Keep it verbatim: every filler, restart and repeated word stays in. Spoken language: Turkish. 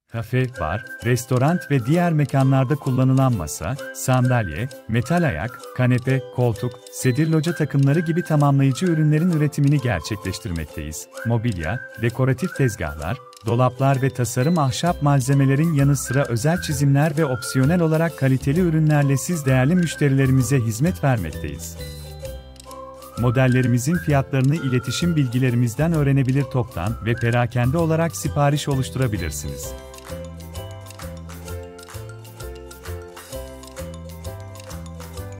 Kafe, bar, restoran ve diğer mekanlarda kullanılan masa, sandalye, metal ayak, kanepe, koltuk, sedir loca takımları gibi tamamlayıcı ürünlerin üretimini gerçekleştirmekteyiz. Mobilya, dekoratif tezgahlar, dolaplar ve tasarım ahşap malzemelerin yanı sıra özel çizimler ve opsiyonel olarak kaliteli ürünlerle siz değerli müşterilerimize hizmet vermekteyiz. Modellerimizin fiyatlarını iletişim bilgilerimizden öğrenebilir, toptan ve perakende olarak sipariş oluşturabilirsiniz.